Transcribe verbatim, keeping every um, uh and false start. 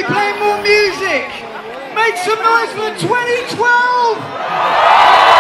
be playing more music. Make some noise for twenty twelve!